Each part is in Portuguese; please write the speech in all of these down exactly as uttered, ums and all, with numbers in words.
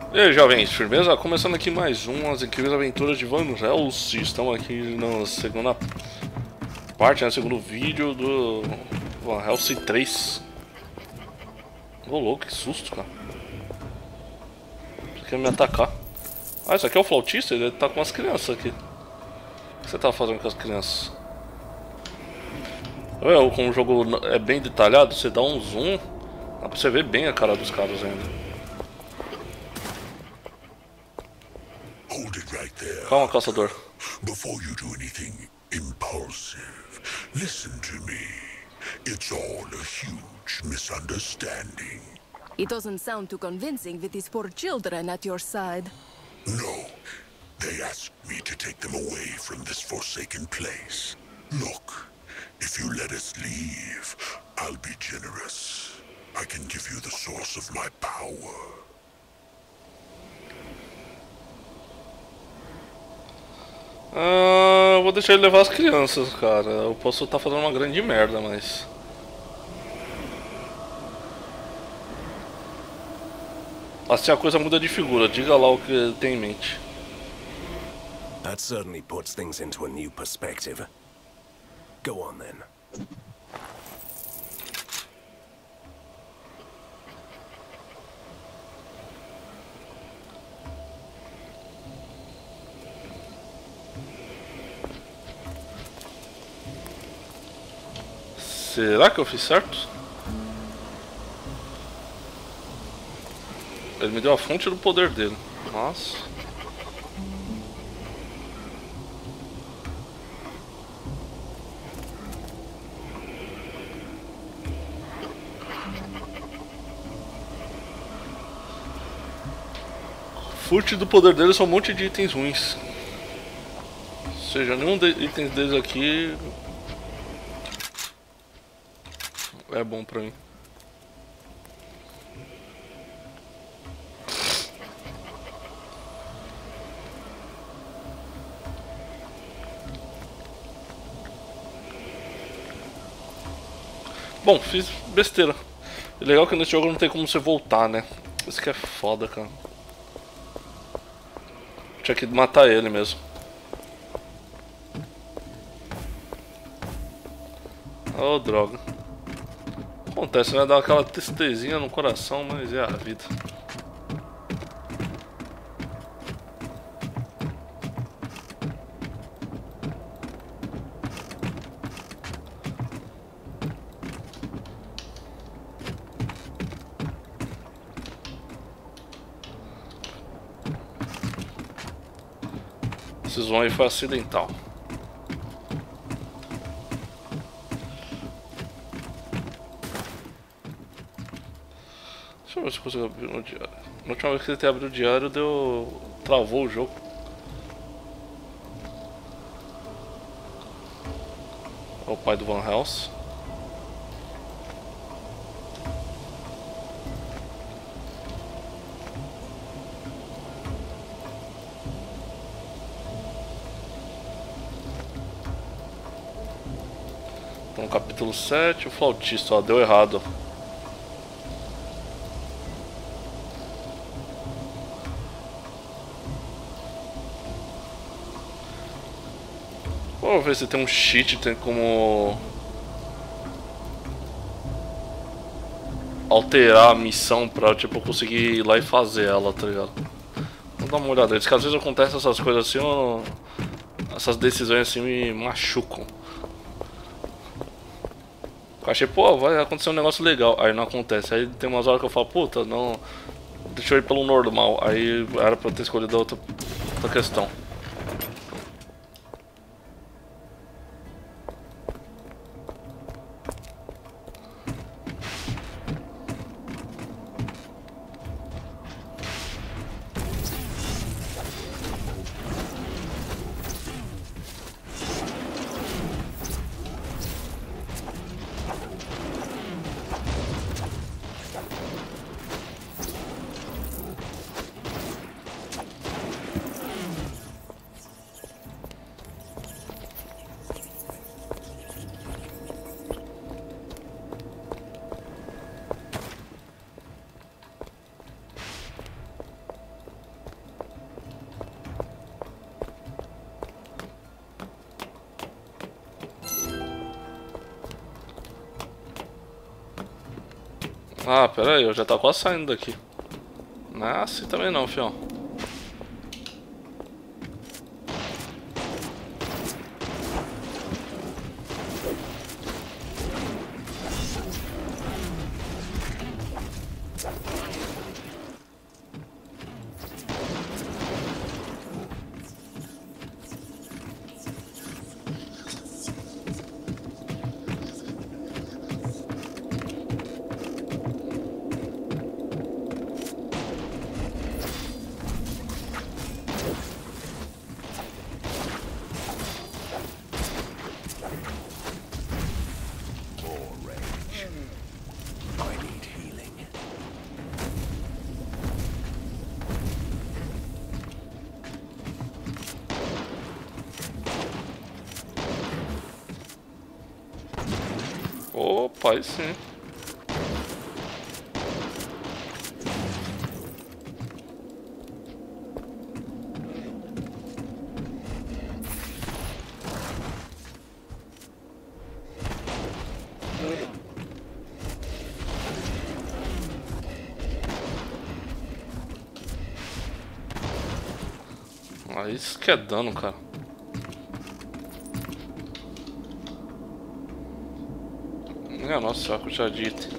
E aí, jovens, firmeza? Começando aqui mais um, as incríveis aventuras de Van Helsing. Estamos aqui na segunda parte, né, segundo vídeo do Van Helsing três. Ô louco, que susto, cara. Você quer me atacar? Ah, isso aqui é o flautista? Ele tá com as crianças aqui. O que você tá fazendo com as crianças? É, como o jogo é bem detalhado, você dá um zoom, dá pra você ver bem a cara dos caras ainda. Calma, caçador. Before you do anything impulsive, listen to me. It's all a huge misunderstanding. It doesn't sound too convincing with these poor children at your side. No, they asked me to take them away from this forsaken place. Look, if you let us leave, I'll be generous. I can give you the source of my power. Ah, eu vou deixar ele levar as crianças, cara. Eu posso estar fazendo uma grande merda, mas... assim a coisa muda de figura. Diga lá o que ele tem em mente. That certainly puts things into a new perspective. Go on then. Será que eu fiz certo? Ele me deu a fonte do poder dele. Nossa. Fonte do poder dele são um monte de itens ruins. Ou seja, nenhum de itens deles aqui é bom pra mim. Bom, fiz besteira. E legal que nesse jogo não tem como você voltar, né? Isso que é foda, cara. Tinha que matar ele mesmo. Oh, droga. Acontece, né? Dá aquela tristezinha no coração, mas é a vida. Esse zoom aí foi acidental. Deixa eu ver se eu consigo abrir no diário. Na última vez que ele tentei abrir o diário, deu... travou o jogo. É o pai do Van Helsing. Então, capítulo sete, o flautista, ó, deu errado. Vamos ver se tem um cheat, tem como alterar a missão pra, tipo, conseguir ir lá e fazer ela, tá ligado? Vamos dar uma olhada. Diz que às vezes acontecem essas coisas assim, eu... essas decisões assim me machucam. Eu achei, pô, vai acontecer um negócio legal, aí não acontece. Aí tem umas horas que eu falo, puta, não, deixa eu ir pelo normal. Aí era pra eu ter escolhido outra, outra questão. Ah, pera aí, eu já tá quase saindo daqui. Não é assim também não, fião. Opa, aí sim. Ah, isso que é dano, cara. Minha nossa senhora, quantidade de item.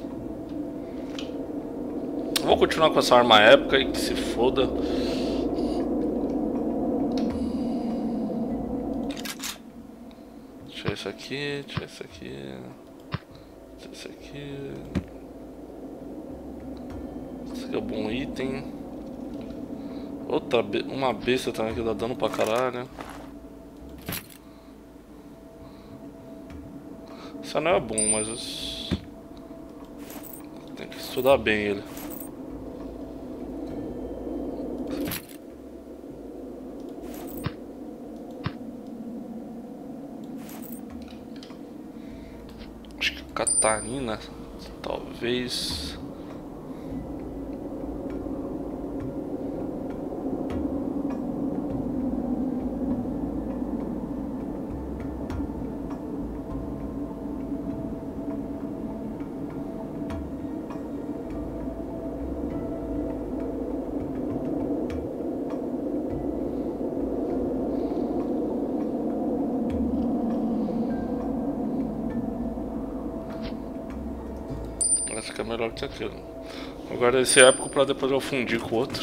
Vou continuar com essa arma épica e que se foda. Deixa isso aqui, deixa isso aqui. Deixa isso aqui. Esse aqui é um bom item. Outra, be uma besta também que dá dano pra caralho. Isso não é bom, mas tem que estudar bem ele. Acho que Catarina, talvez. Esse aqui é melhor que aquilo. Agora esse é épico pra depois eu fundir com o outro.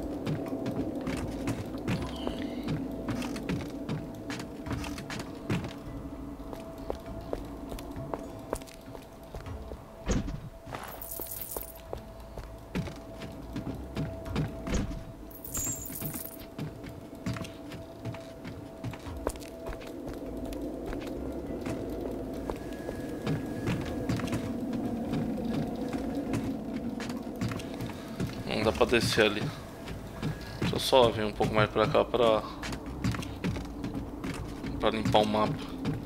Não dá pra descer ali. Deixa eu só vir um pouco mais pra cá pra, pra limpar o mapa.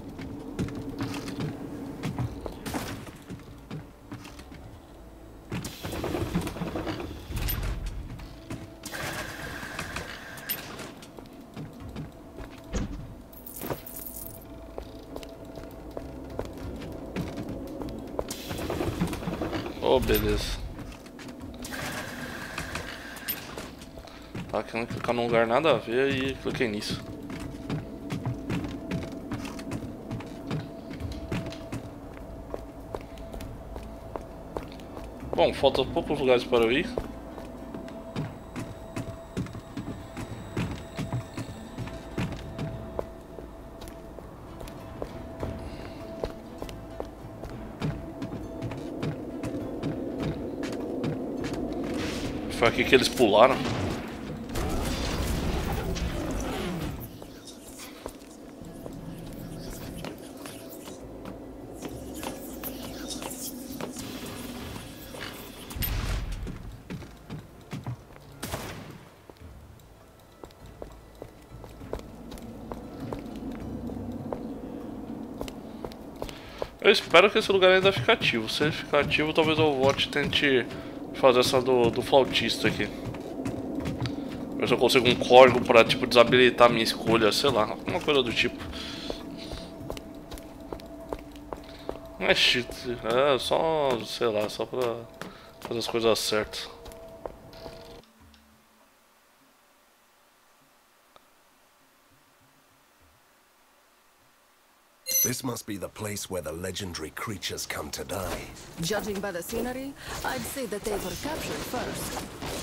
Oh, beleza. Tá querendo clicar num lugar nada a ver e cliquei nisso. Bom, faltam poucos lugares para eu ir. Foi aqui que eles pularam. Eu espero que esse lugar ainda fique ativo. Se ele ficar ativo, talvez eu volte e tente fazer essa do, do flautista aqui. Ver se eu consigo um código pra, tipo, desabilitar a minha escolha, sei lá, alguma coisa do tipo. Não é cheat, é só, sei lá, só pra Fazer as coisas certas. This must be the place where the legendary creatures come to die. Judging by the scenery, I'd say that they were captured first.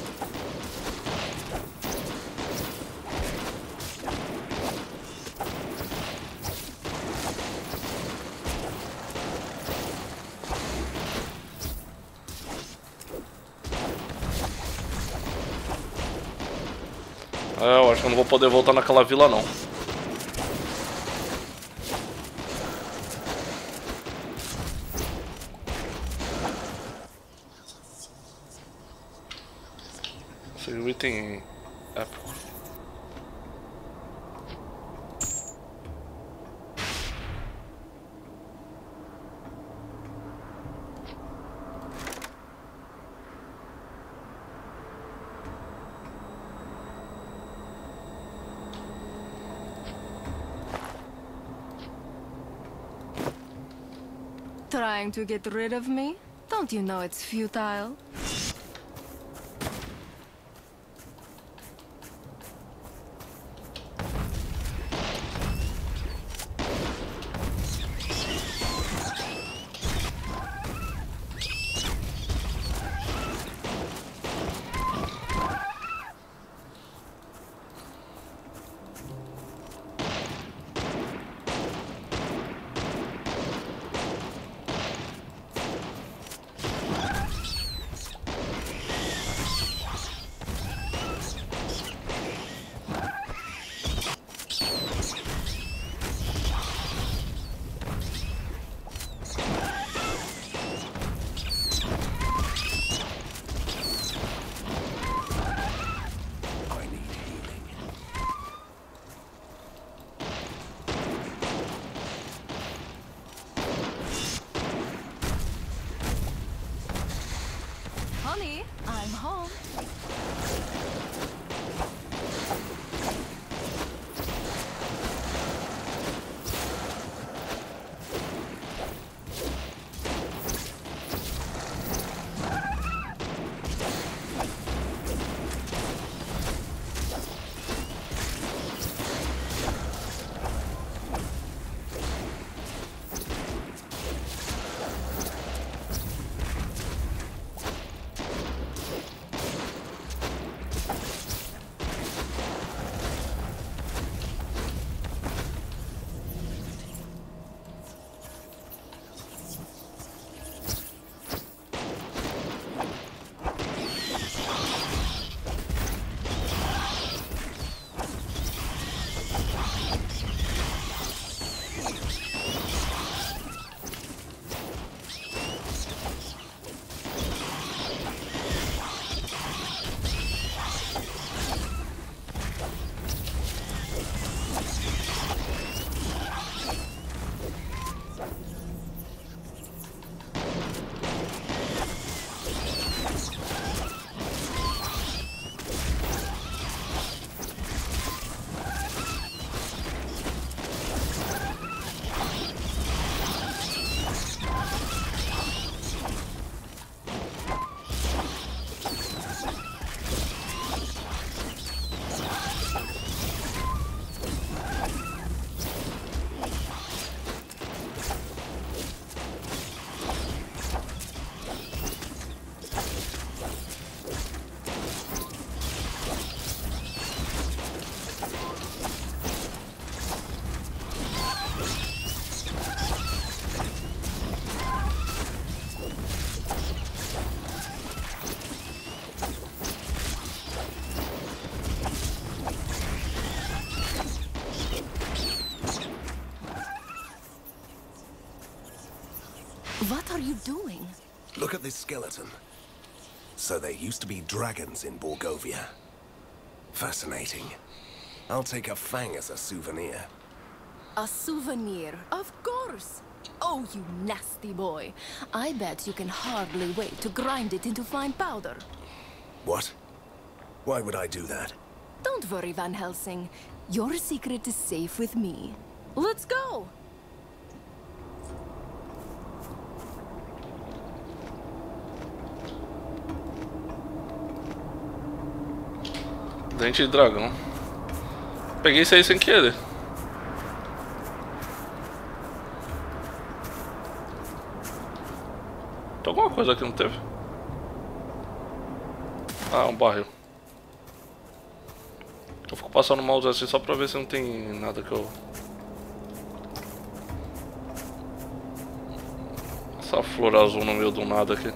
É, eu acho que eu não vou poder voltar naquela vila não. Esse item épico. Trying to get rid of me? Don't you know it's futile? Honey, I'm home. What are you doing? Look at this skeleton. So there used to be dragons in Borgovia. Fascinating. I'll take a fang as a souvenir. A souvenir, of course. Oh, you nasty boy. I bet you can hardly wait to grind it into fine powder. What? Why would I do that? Don't worry, Van Helsing. Your secret is safe with me. Let's go! Dente de dragão. Peguei isso aí sem querer. Tem alguma coisa aqui, não teve? Ah, um barril. Eu fico passando o mouse assim só pra ver se não tem nada que eu... Essa flor azul no meio do nada aqui.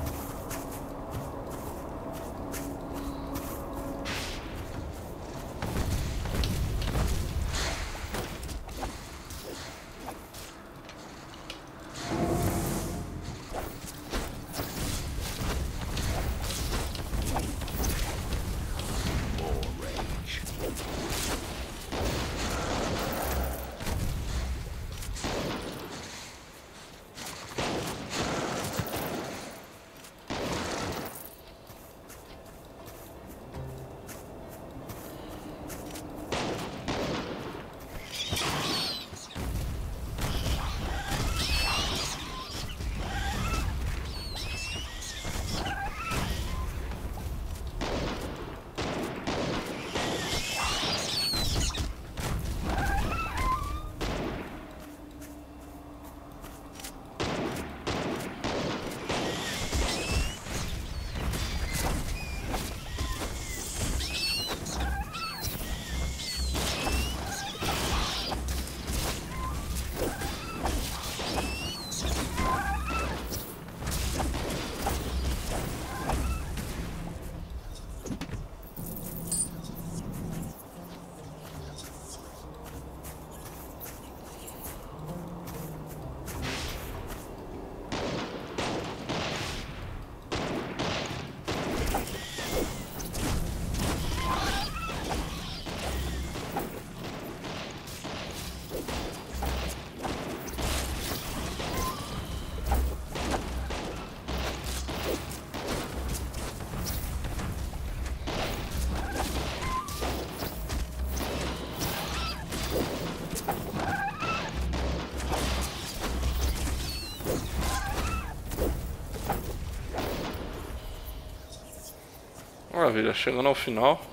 Maravilha, chegando ao final.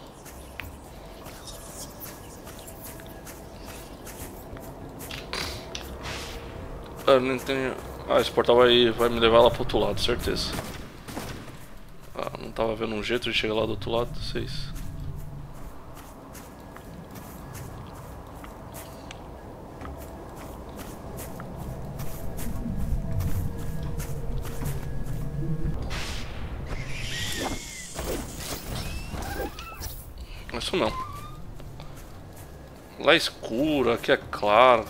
Ah, não tem... ah, esse portal vai, vai me levar lá pro outro lado, certeza. Ah, não tava vendo um jeito de chegar lá do outro lado, vocês. Isso não. Lá é escuro, aqui é claro.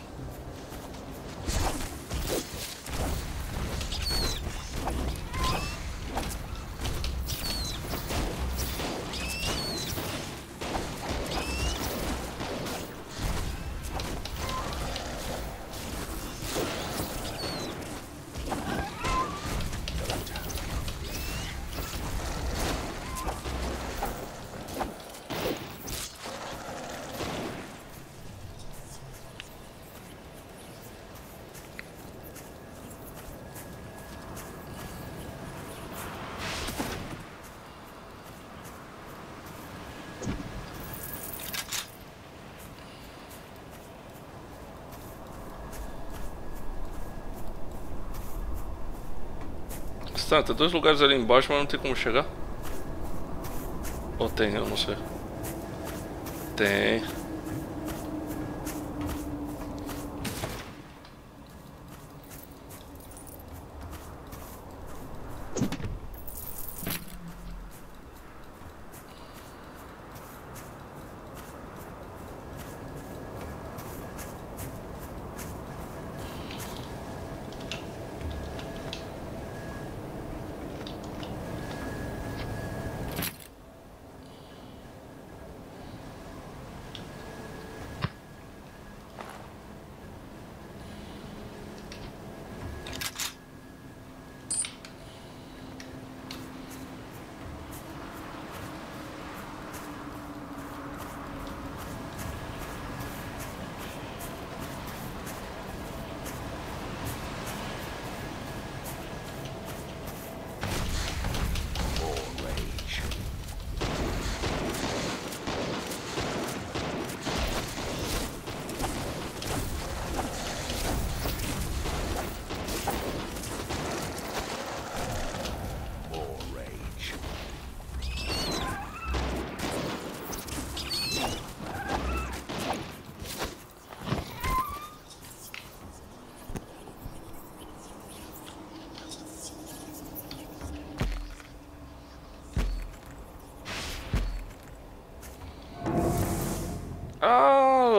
Tá, tem dois lugares ali embaixo, mas não tem como chegar. Ou tem, eu não sei. Tem.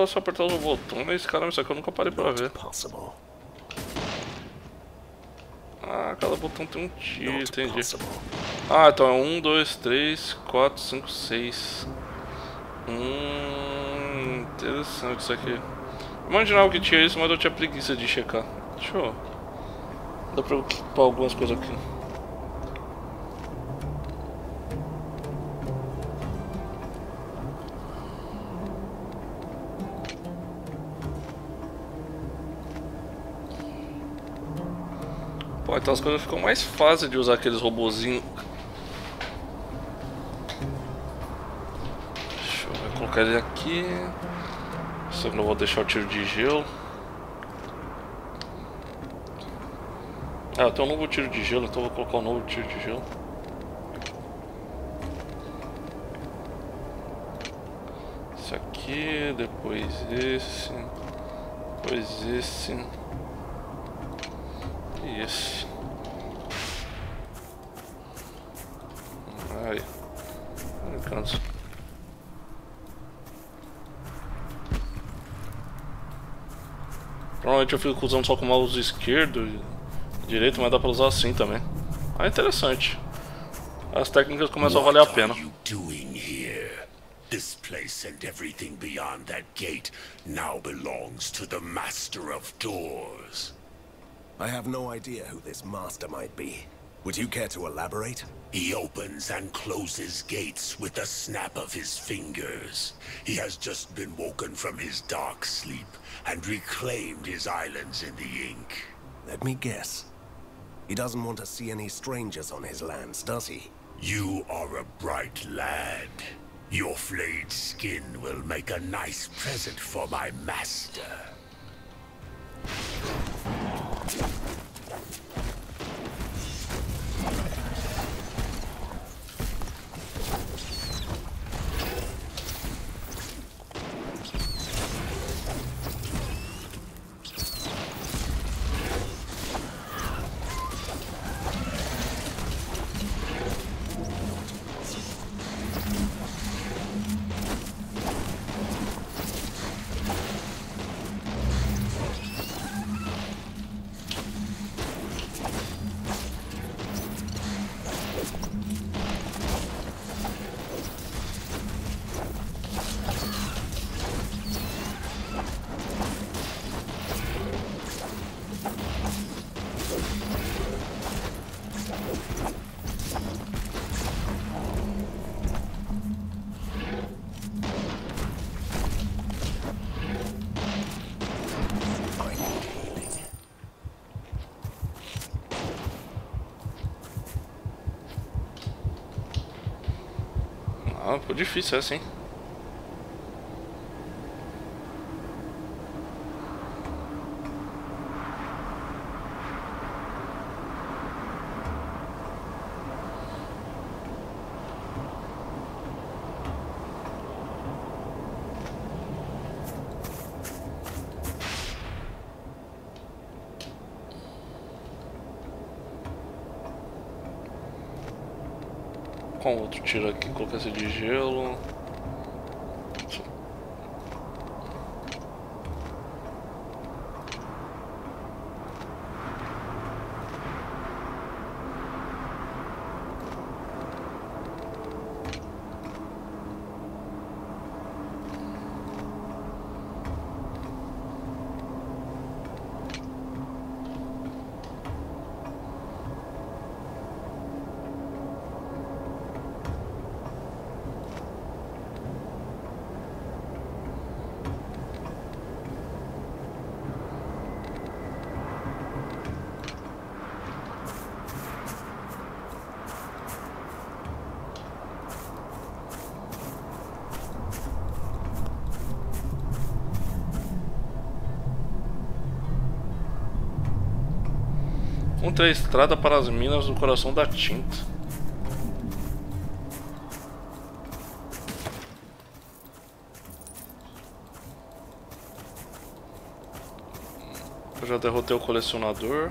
só, só apertar o botão, mas caramba, isso aqui eu nunca parei pra ver. Possible. Ah, cada botão tem um tiro, Not entendi. possible. Ah, então é um, dois, três, quatro, cinco, seis. Hum, interessante isso aqui. Imaginava que tinha isso, mas eu tinha preguiça de checar. Deixa eu... Dá pra eu equipar algumas coisas aqui. Pô, então as coisas ficam mais fáceis de usar aqueles robozinhos. Deixa eu ver, colocar ele aqui. Só que não vou deixar o tiro de gelo. Ah, eu tenho um novo tiro de gelo, então vou colocar um novo tiro de gelo. Esse aqui, depois esse, depois esse e esse. Ai, não canso. Normalmente eu fico usando só com o mouse esquerdo e direito, mas dá pra usar assim também. Ah, interessante. As técnicas começam a valer a pena. What are you doing here? This place and everything beyond that gate now belongs to the Master of Doors. I have no idea who this master might be. Would you care to elaborate? He opens and closes gates with a snap of his fingers. He has just been woken from his dark sleep and reclaimed his islands in the ink. Let me guess. He doesn't want to see any strangers on his lands, does he? You are a bright lad. Your flayed skin will make a nice present for my master. Ah, foi difícil essa, hein? Com outro tiro aqui, colocar esse de gelo. Encontrei a estrada para as minas do coração da tinta. Eu já derrotei o colecionador.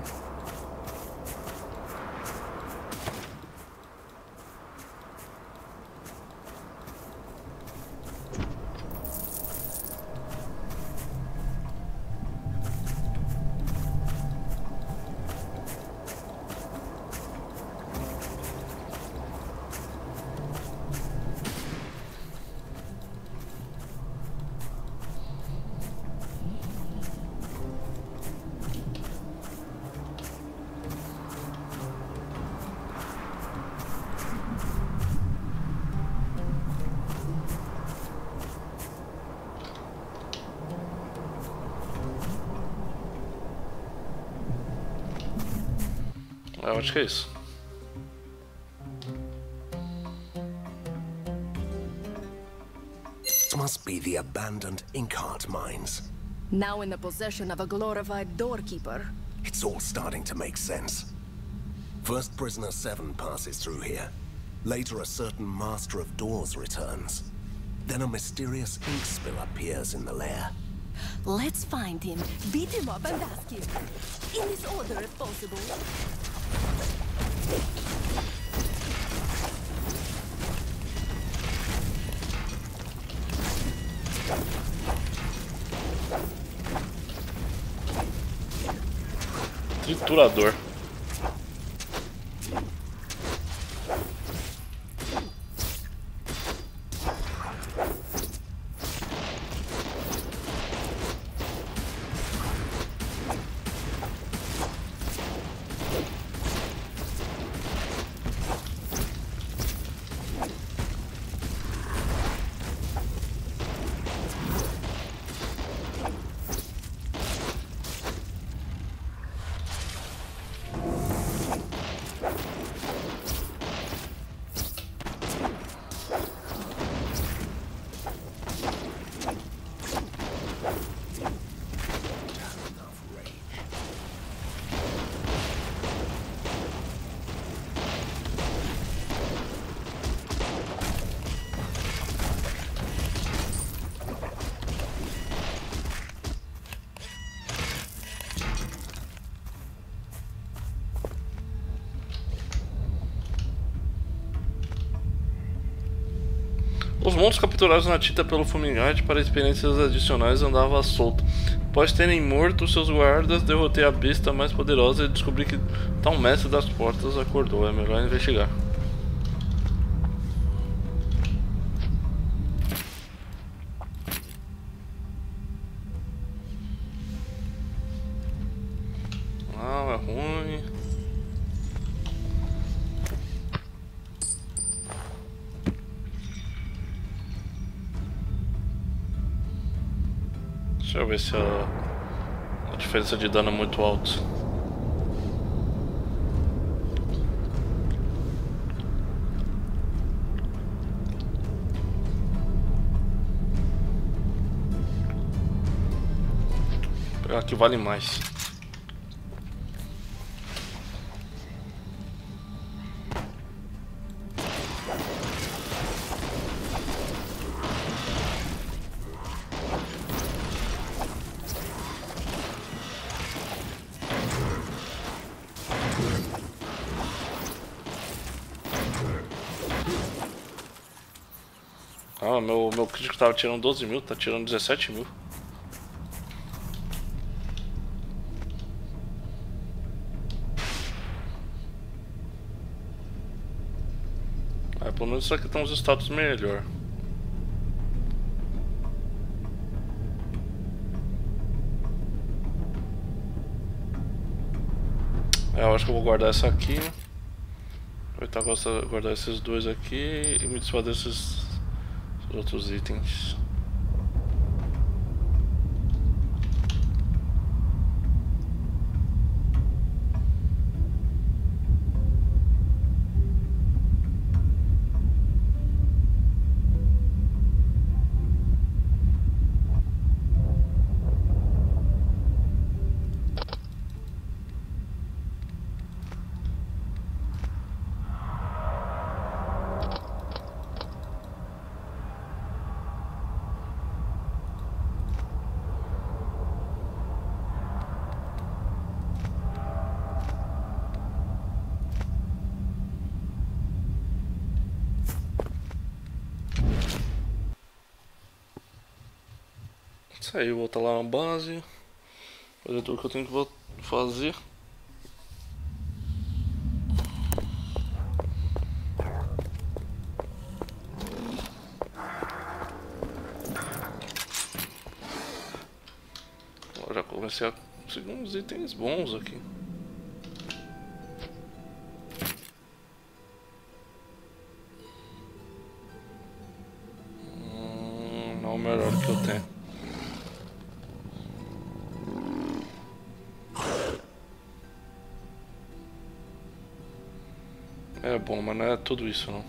Eu acho que é isso. It must be the abandoned Inkheart mines. Now in the possession of a glorified doorkeeper. It's all starting to make sense. First Prisoner Seven passes through here. Later a certain Master of Doors returns. Then a mysterious ink spill appears in the lair. Let's find him, beat him up and ask him. In this order if possible. Triturador. Os monstros capturados na tinta pelo Fumigate para experiências adicionais andavam à solta. Após terem morto seus guardas, derrotei a besta mais poderosa e descobri que tal mestre das portas acordou. É melhor investigar. Não, é ruim. Deixa eu ver se a, a diferença de dano é muito alta. Vou pegar aqui vale mais. Ah, meu, meu crítico tava tirando doze mil, tá tirando dezessete mil. Ah, pelo menos isso aqui tem uns status melhor. É, eu acho que eu vou guardar essa aqui. Aproveitar e guardar esses dois aqui e me desfazer desses outros itens. Isso aí, voltar lá na base, fazer tudo que eu tenho que fazer. Eu já comecei a conseguir uns itens bons aqui. Hum, não é o melhor que eu tenho. É bom, mas não é tudo isso não.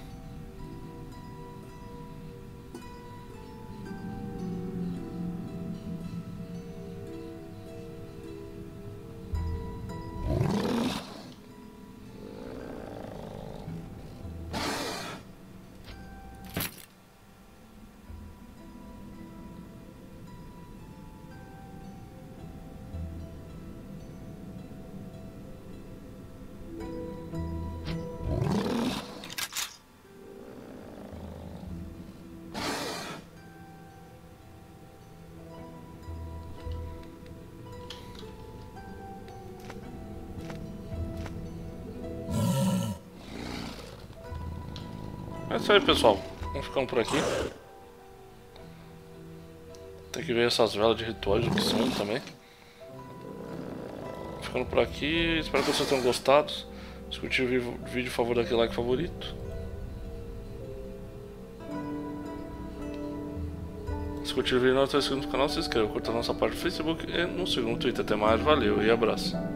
É isso aí, pessoal. Vamos ficando por aqui. Tem que ver essas velas de rituais, o que são também. Ficando por aqui. Espero que vocês tenham gostado. Se curtiram o vídeo, por favor, dá aquele like favorito. Se curtiram o vídeo, não está inscrito no canal, se inscreva. Curta a nossa página no Facebook e nos siga no Twitter. Até mais, valeu e abraço.